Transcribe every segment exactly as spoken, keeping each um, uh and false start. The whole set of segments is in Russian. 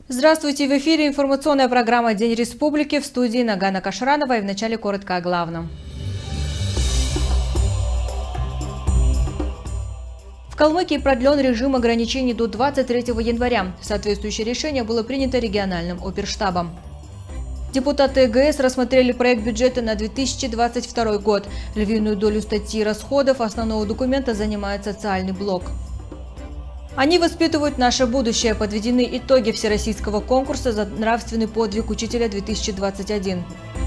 Здравствуйте! В эфире информационная программа «День Республики», в студии Нагана Кашранова, и вначале коротко о главном. В Калмыкии продлен режим ограничений до двадцать третьего января. Соответствующее решение было принято региональным оперштабом. Депутаты ЭГС рассмотрели проект бюджета на две тысячи двадцать второй год. Львиную долю статьи расходов основного документа занимает социальный блок. Они воспитывают наше будущее. Подведены итоги всероссийского конкурса за нравственный подвиг учителя две тысячи двадцать один.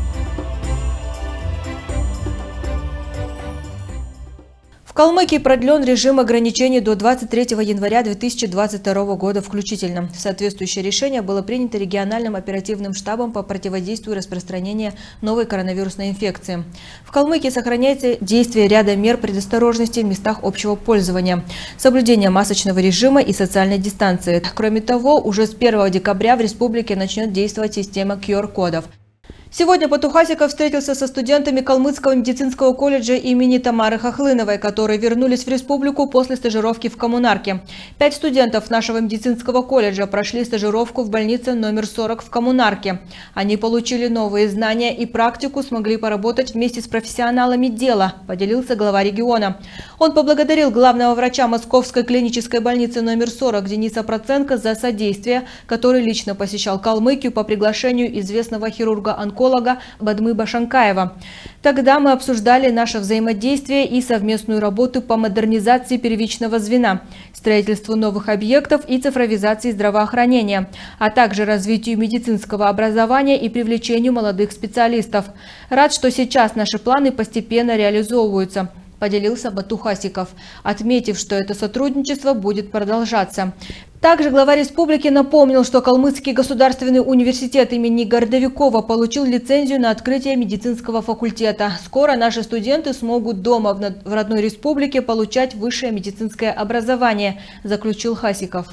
В Калмыкии продлен режим ограничений до двадцать третьего января две тысячи двадцать второго года включительно. Соответствующее решение было принято региональным оперативным штабом по противодействию распространению новой коронавирусной инфекции. В Калмыкии сохраняется действие ряда мер предосторожности в местах общего пользования, соблюдение масочного режима и социальной дистанции. Кроме того, уже с первого декабря в республике начнет действовать система ку ар кодов. Сегодня Батухасиков встретился со студентами Калмыцкого медицинского колледжа имени Тамары Хохлыновой, которые вернулись в республику после стажировки в коммунарке. Пять студентов нашего медицинского колледжа прошли стажировку в больнице номер сорок в коммунарке. Они получили новые знания и практику, смогли поработать вместе с профессионалами дела, поделился глава региона. Он поблагодарил главного врача Московской клинической больницы номер сорок Дениса Проценко за содействие, который лично посещал Калмыкию по приглашению известного хирурга-онколога Бадмы Башанкаева. Тогда мы обсуждали наше взаимодействие и совместную работу по модернизации первичного звена, строительству новых объектов и цифровизации здравоохранения, а также развитию медицинского образования и привлечению молодых специалистов. Рад, что сейчас наши планы постепенно реализовываются, поделился Батухасиков, отметив, что это сотрудничество будет продолжаться. Также глава республики напомнил, что Калмыцкий государственный университет имени Гордовикова получил лицензию на открытие медицинского факультета. Скоро наши студенты смогут дома в родной республике получать высшее медицинское образование, заключил Хасиков.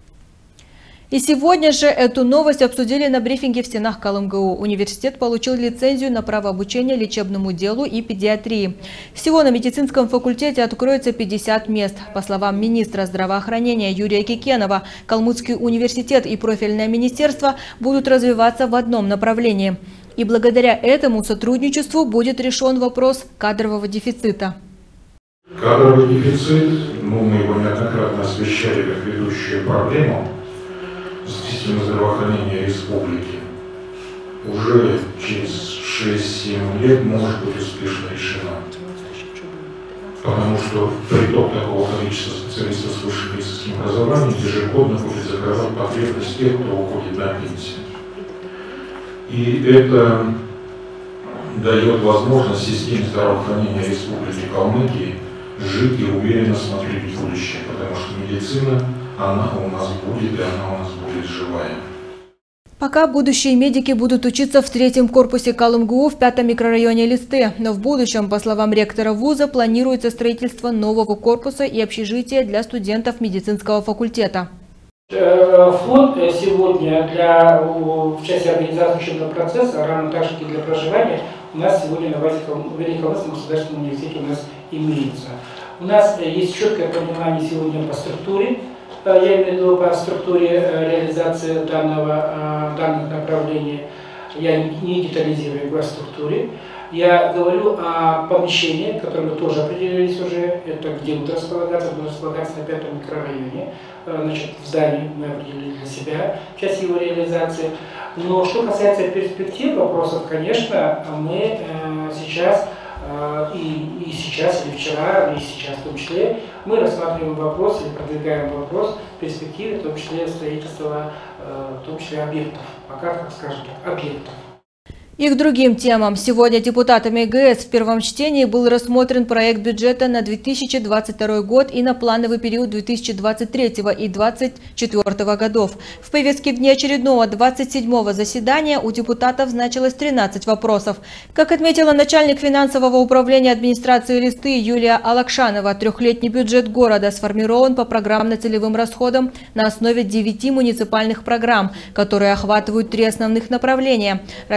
И сегодня же эту новость обсудили на брифинге в стенах КалМГУ. Университет получил лицензию на право обучения лечебному делу и педиатрии. Всего на медицинском факультете откроется пятьдесят мест. По словам министра здравоохранения Юрия Кикенова, Калмыцкий университет и профильное министерство будут развиваться в одном направлении. И благодаря этому сотрудничеству будет решен вопрос кадрового дефицита. Кадровый дефицит, ну, мы его неоднократно освещали как ведущую проблему системы здравоохранения республики, уже через шесть-семь лет может быть успешно решена. Потому что приток такого количества специалистов с высшим медицинским образованием ежегодно будет закрывать потребность тех, кто уходит на пенсию. И это дает возможность системе здравоохранения Республики Калмыкии жить и уверенно смотреть в будущее, потому что медицина, она у нас будет, и она у нас будет живая. Пока будущие медики будут учиться в третьем корпусе КалМГУ в пятом микрорайоне Листы, но в будущем, по словам ректора вуза, планируется строительство нового корпуса и общежития для студентов медицинского факультета. Фонд сегодня для в части организации учебного процесса, равно так же и для проживания, у нас сегодня на базе Великоломского государственного университета у нас имеется. У нас есть четкое понимание сегодня по структуре, я имею в виду по структуре реализации данного, данных направлений. Я не детализирую его о структуре. Я говорю о помещении, которое мы тоже определились уже, это где будет располагаться, будет располагаться на пятом микрорайоне. Значит, в здании мы определили для себя часть его реализации. Но что касается перспектив вопросов, конечно, мы сейчас, и, и сейчас, и вчера, и сейчас в том числе, мы рассматриваем вопрос или продвигаем вопрос в перспективе, в том числе строительства, в том числе объектов, пока, так скажем так, объектов. И к другим темам. Сегодня депутатами ЭГС в первом чтении был рассмотрен проект бюджета на две тысячи двадцать второй год и на плановый период две тысячи двадцать третьего и две тысячи двадцать четвёртого годов. В повестке дня очередного двадцать седьмого заседания у депутатов значилось тринадцать вопросов. Как отметила начальник финансового управления администрации Листы Юлия Алакшанова, трехлетний бюджет города сформирован по программно-целевым расходам на основе девяти муниципальных программ, которые охватывают три основных направления – развитие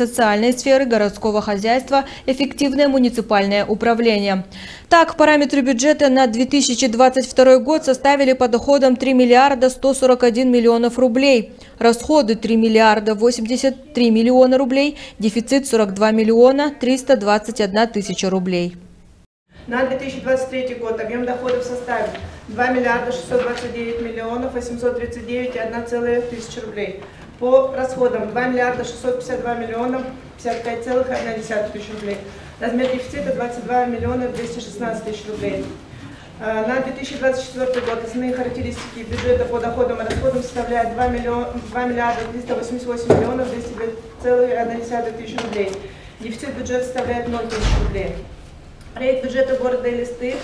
социальной сферы, городского хозяйства, эффективное муниципальное управление. Так, параметры бюджета на две тысячи двадцать второй год составили по доходам три миллиарда сто сорок один миллионов рублей, расходы три миллиарда восемьдесят три миллиона рублей, дефицит сорок два миллиона триста двадцать одна тысяча рублей. На две тысячи двадцать третий год объем доходов составит два миллиарда шестьсот двадцать девять миллионов восемьсот тридцать девять и одна целая тысяча рублей. По расходам два миллиарда шестьсот пятьдесят два миллиона пятьдесят пять целых одна десятая тысяч рублей. Размер дефицита двадцать два миллиона двести шестнадцать тысяч рублей. На две тысячи двадцать четвёртый год основные характеристики бюджета по доходам и расходам составляют два миллиарда триста восемьдесят восемь миллионов двести два целых одна десятая тысяч рублей. Дефицит бюджета составляет ноль тысяч рублей. Проект бюджета города Элисты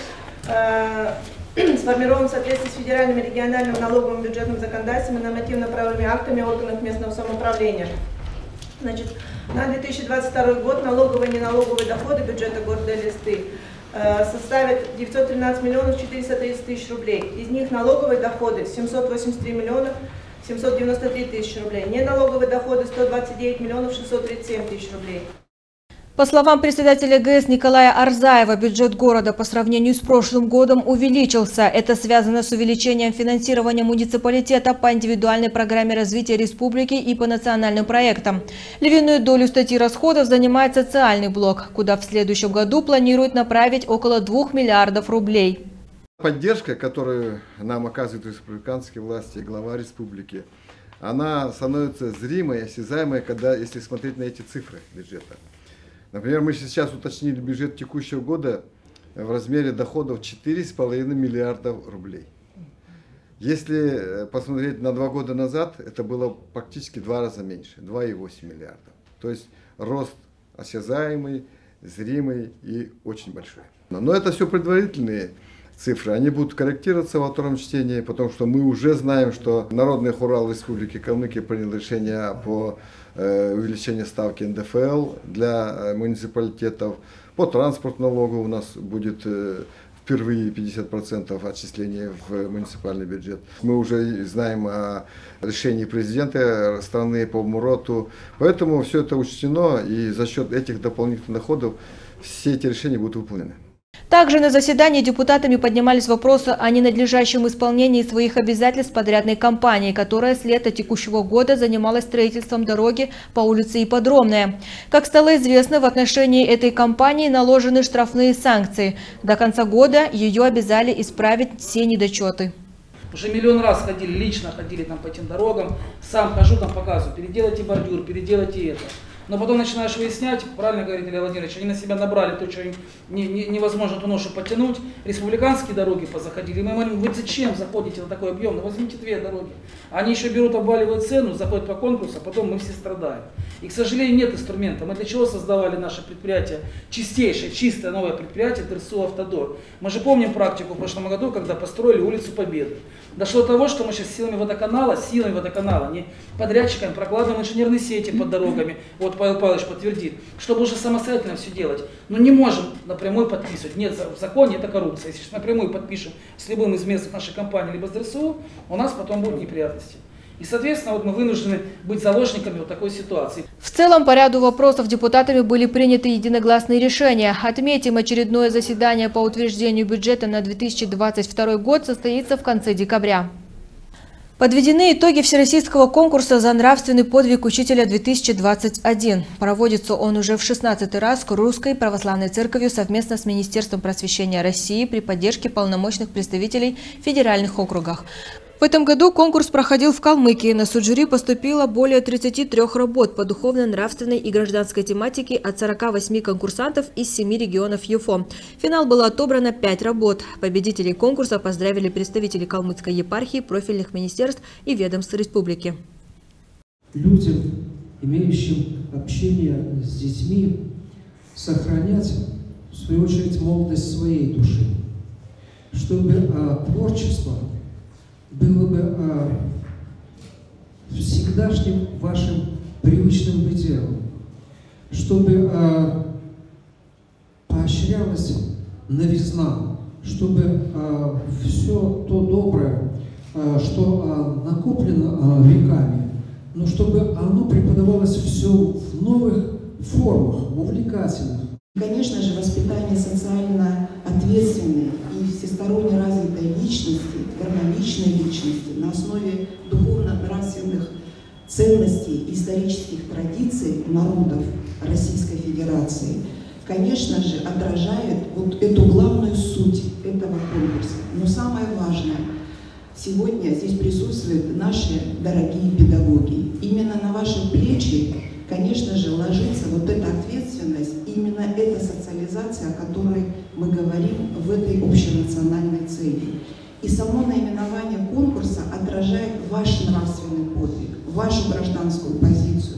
э, сформирован в соответствии с федеральным и региональным налоговым бюджетным законодательством и нормативно-правовыми актами органов местного самоуправления. Значит, на две тысячи двадцать второй год налоговые и неналоговые доходы бюджета города Элисты э, составят девятьсот тринадцать миллионов четыреста тридцать тысяч рублей. Из них налоговые доходы семьсот восемьдесят три миллиона семьсот девяносто три тысячи рублей. Неналоговые доходы сто двадцать девять миллионов шестьсот тридцать семь тысяч рублей. По словам председателя ГЭС Николая Арзаева, бюджет города по сравнению с прошлым годом увеличился. Это связано с увеличением финансирования муниципалитета по индивидуальной программе развития республики и по национальным проектам. Львиную долю статьи расходов занимает социальный блок, куда в следующем году планируют направить около двух миллиардов рублей. Поддержка, которую нам оказывают республиканские власти, глава республики, она становится зримой, осязаемой, когда, если смотреть на эти цифры бюджета. Например, мы сейчас уточнили бюджет текущего года в размере доходов четыре с половиной миллиарда рублей. Если посмотреть на два года назад, это было практически два раза меньше, два и восемь миллиардов. То есть рост осязаемый, зримый и очень большой. Но это все предварительные цифры, они будут корректироваться во втором чтении, потому что мы уже знаем, что Народный хурал Республики Калмыкия принял решение по э, увеличению ставки эн дэ эф эл для э, муниципалитетов. По транспортному налогу у нас будет э, впервые пятьдесят процентов отчисления в муниципальный бюджет. Мы уже знаем о решении президента страны по МУРОТу, поэтому все это учтено, и за счет этих дополнительных доходов все эти решения будут выполнены. Также на заседании депутатами поднимались вопросы о ненадлежащем исполнении своих обязательств подрядной компании, которая с лета текущего года занималась строительством дороги по улице Ипподромная. Как стало известно, в отношении этой компании наложены штрафные санкции. До конца года ее обязали исправить все недочеты. Уже миллион раз ходили, лично ходили там по этим дорогам, сам хожу там показываю, переделайте бордюр, переделайте это. Но потом начинаешь выяснять, правильно говорит Илья Владимирович, они на себя набрали то, что им не, не, невозможно эту ношу потянуть. Республиканские дороги позаходили. Мы говорим, вы зачем заходите на такой объем? Ну возьмите две дороги. Они еще берут, обваливают цену, заходят по конкурсу, а потом мы все страдаем. И, к сожалению, нет инструмента. Мы для чего создавали наше предприятие? Чистейшее, чистое новое предприятие ДРСУ «Автодор». Мы же помним практику в прошлом году, когда построили улицу Победы. Дошло до того, что мы сейчас силами водоканала, силами водоканала, не подрядчиками прокладываем инженерные сети под дорогами. Вот Павел Павлович подтвердит, чтобы уже самостоятельно все делать. Но не можем напрямую подписывать. Нет, в законе это коррупция. Если напрямую подпишем с любым из местных нашей компании, либо с ДРСУ, у нас потом будут неприятности. И, соответственно, вот мы вынуждены быть заложниками вот такой ситуации. В целом, по ряду вопросов депутатами были приняты единогласные решения. Отметим, очередное заседание по утверждению бюджета на две тысячи двадцать второй год состоится в конце декабря. Подведены итоги всероссийского конкурса за нравственный подвиг учителя две тысячи двадцать один. Проводится он уже в шестнадцатый раз Русской Православной Церковью совместно с Министерством просвещения России при поддержке полномочных представителей в федеральных округах. В этом году конкурс проходил в Калмыкии. На суд жюри поступило более тридцати трёх работ по духовно-нравственной и гражданской тематике от сорока восьми конкурсантов из семи регионов ЮФО. В финал было отобрано пять работ. Победителей конкурса поздравили представители Калмыцкой епархии, профильных министерств и ведомств республики. Людям, имеющим общение с детьми, сохранять, в свою очередь, молодость своей души, чтобы а, творчество было бы а, всегдашним вашим привычным пределом, чтобы а, поощрялась новизна, чтобы а, все то доброе, а, что а, накоплено а, веками, но чтобы оно преподавалось все в новых формах, в увлекательных. Конечно же, воспитание социально ответственной и всесторонне развитой личности, гармоничной личности на основе духовно-нравственных ценностей и исторических традиций народов Российской Федерации, конечно же, отражает вот эту главную суть этого конкурса. Но самое важное, сегодня здесь присутствуют наши дорогие педагоги. Именно на ваши плечи, конечно же, ложится вот эта ответственность, именно эта социализация, о которой мы говорим в этой общенациональной цели. И само наименование конкурса отражает ваш нравственный подвиг, вашу гражданскую позицию.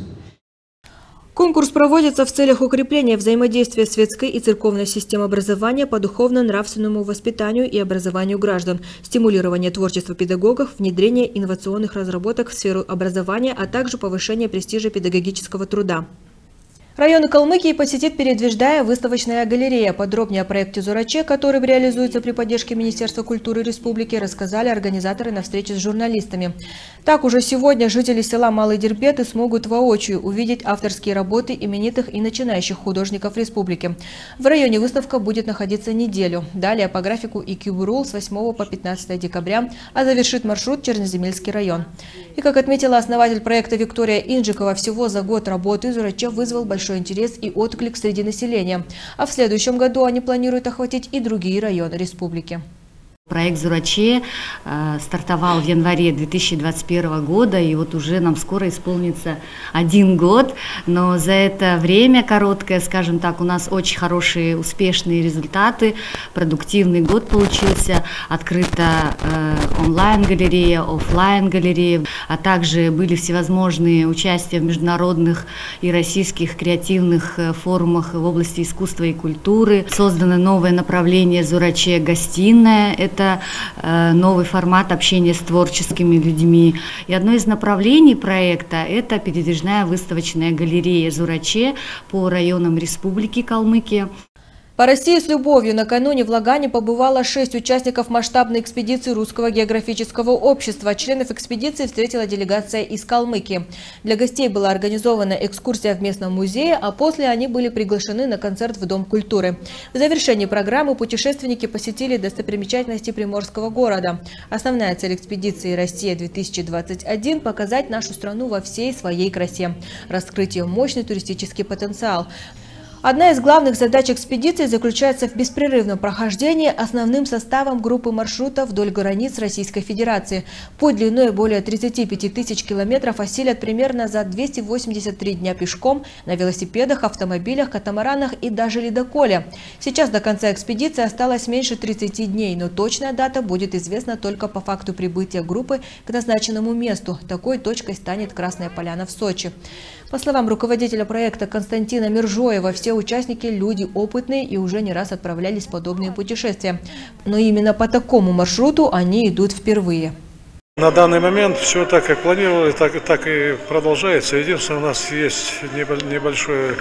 Конкурс проводится в целях укрепления взаимодействия светской и церковной систем образования по духовно-нравственному воспитанию и образованию граждан, стимулирования творчества педагогов, внедрения инновационных разработок в сферу образования, а также повышения престижа педагогического труда. Районы Калмыкии посетит передвижная выставочная галерея. Подробнее о проекте «Зораче», который реализуется при поддержке Министерства культуры Республики, рассказали организаторы на встрече с журналистами. Так, уже сегодня жители села Малый Дербеты смогут воочию увидеть авторские работы именитых и начинающих художников республики. В районе выставка будет находиться неделю. Далее по графику и Кюбурул с восьмого по пятнадцатое декабря, а завершит маршрут Черноземельский район. И, как отметила основатель проекта Виктория Инжикова, всего за год работы «Зораче» вызвал большой большой интерес и отклик среди населения. А в следующем году они планируют охватить и другие районы республики. Проект «Зораче» э, стартовал в январе две тысячи двадцать первого года, и вот уже нам скоро исполнится один год. Но за это время короткое, скажем так, у нас очень хорошие, успешные результаты. Продуктивный год получился. Открыта э, онлайн-галерея, офлайн-галерея, а также были всевозможные участия в международных и российских креативных форумах в области искусства и культуры. Создано новое направление «Зораче» гостиная. Это новый формат общения с творческими людьми. И одно из направлений проекта – это передвижная выставочная галерея «Зораче» по районам Республики Калмыкия. По России с любовью накануне в Лагане побывало шесть участников масштабной экспедиции Русского географического общества. Членов экспедиции встретила делегация из Калмыкии. Для гостей была организована экскурсия в местном музее, а после они были приглашены на концерт в Дом культуры. В завершении программы путешественники посетили достопримечательности Приморского города. Основная цель экспедиции «Россия-две тысячи двадцать один» – показать нашу страну во всей своей красе, раскрыть ее мощный туристический потенциал. Одна из главных задач экспедиции заключается в беспрерывном прохождении основным составом группы маршрутов вдоль границ Российской Федерации. Путь длиной более тридцати пяти тысяч километров осилят примерно за двести восемьдесят три дня пешком, на велосипедах, автомобилях, катамаранах и даже ледоколе. Сейчас до конца экспедиции осталось меньше тридцати дней, но точная дата будет известна только по факту прибытия группы к назначенному месту. Такой точкой станет Красная Поляна в Сочи. По словам руководителя проекта Константина Мержоева, все участники – люди опытные и уже не раз отправлялись в подобные путешествия. Но именно по такому маршруту они идут впервые. На данный момент все так, как планировали, так, так и продолжается. Единственное, у нас есть небольшое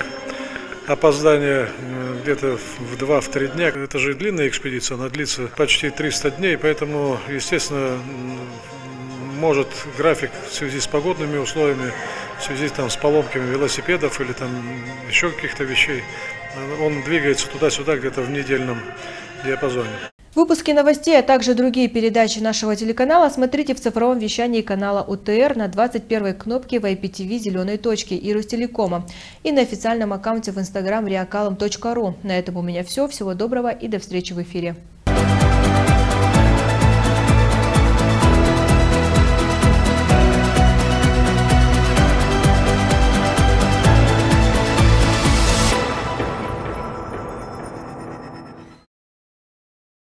опоздание где-то в два-три дня. Это же длинная экспедиция, она длится почти триста дней, поэтому, естественно, может график в связи с погодными условиями, в связи там, с поломками велосипедов или там еще каких-то вещей, он двигается туда-сюда где-то в недельном диапазоне. Выпуски новостей, а также другие передачи нашего телеканала смотрите в цифровом вещании канала УТР на двадцать первой кнопке в ай пи ти ви зеленой точки и Ростелекома и на официальном аккаунте в инстаграм реакалом точка ру. На этом у меня все. Всего доброго и до встречи в эфире.